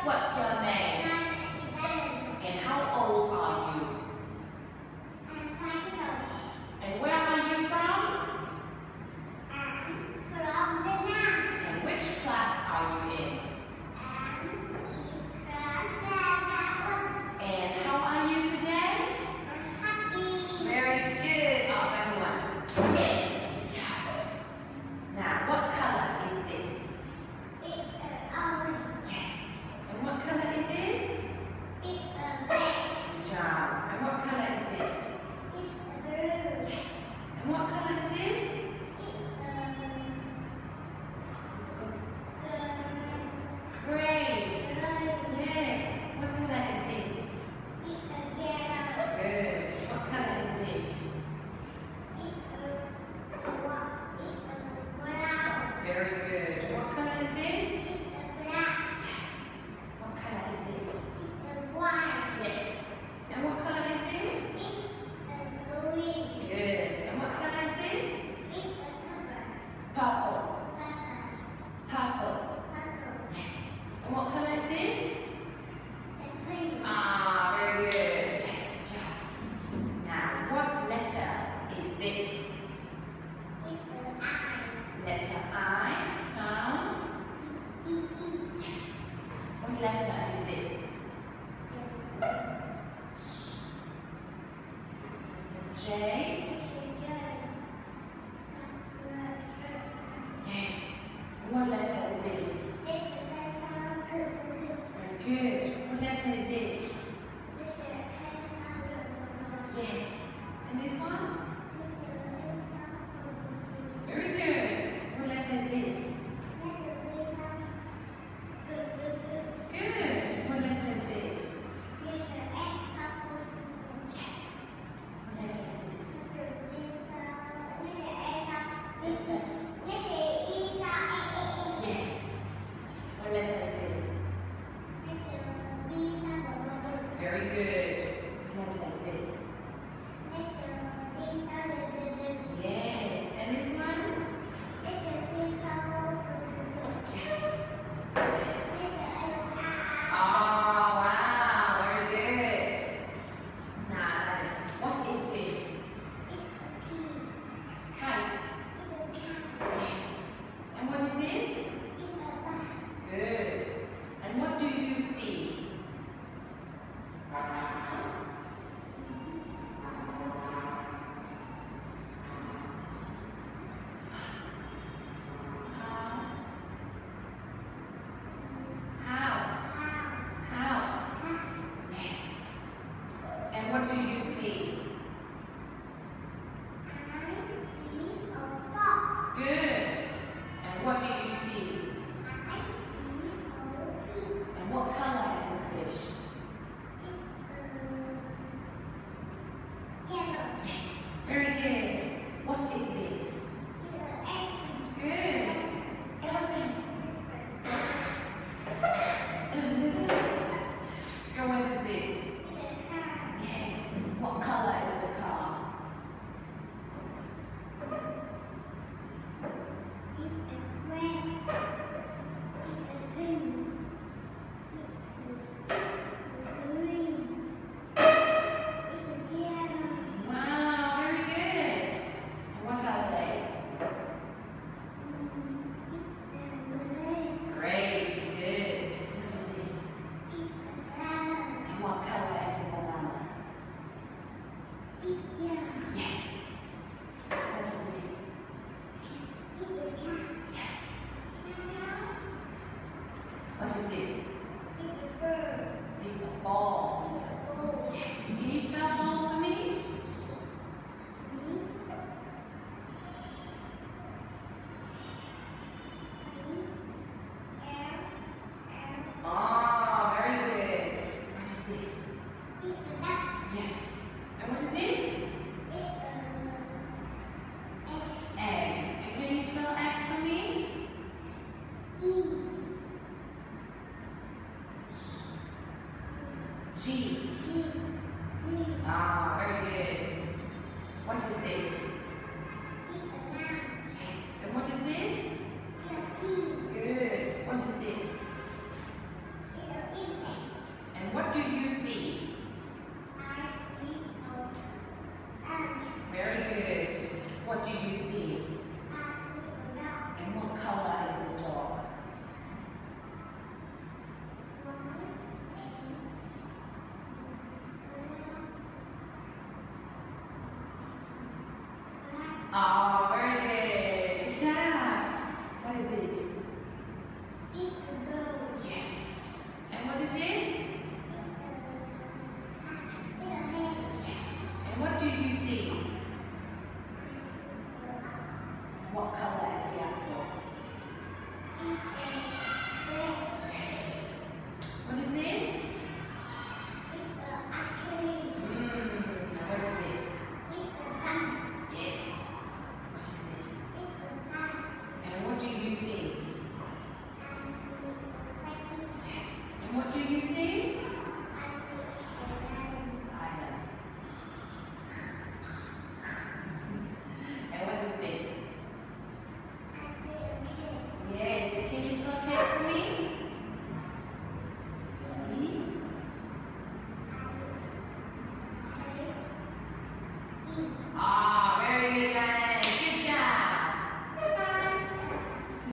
What's your name? And how old are you? And where are you from? And which class are you in? And how are you today? Very good. Oh, better one. Yes, good job. Now, what color is this? Yes. And what color is this? Good job. And what color is this? Yes. And what color is this? Gray. Yes. What color is this? Good. What color is this? Very good. What color is this? Yes. What color is this? Yes. And what color is this? Good. And what color is this? Purple. Purple. Yes. And what color is this? Ah, very good. Yes, good job. Now, what letter is this? Letter I. Sound? Yes. What letter is this? Letter J. Yes. What letter is this? Very good. What letter is this? Yes. And this one? Very good. What letter is this? Good. What letter is this? Yes. What letter is this? Letter. Yes. What letter is this? Very good. What letter is this? Yes. And this one? Oh, wow. Very good. Now, what is this? Kite. Yes. And what is this? Good. And what do you see? House. House. Yes. And what do you see? Good. And what do you see? And what color is the fish? Yes. Very good. What is this? Good. Elephant. Go, what is this? Yes. What color is the car? Wow, very good. And what are they? Grapes. Good. What is this? And what color is the banana? Yes. What is this? Yes. What is this? It's a ball. Yes. Can you spell ball for me? Ah, very good. What is this? Yes. And what is this? Egg. And can you spell egg for me? G. Ah, very good. What is this? Yes. And what is this? Good. What is this? What do you see? Island. And what is this? Yes, can you spell cat for me? C.